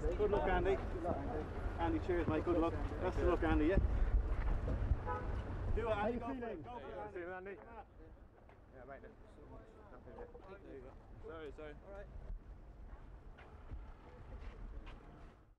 Good luck, Andy. Andy, cheers, mate. Good luck. Best of luck, Andy. Yeah. Do it, Andy. Go for it. Go for it, Andy. Yeah, mate. Sorry. All right.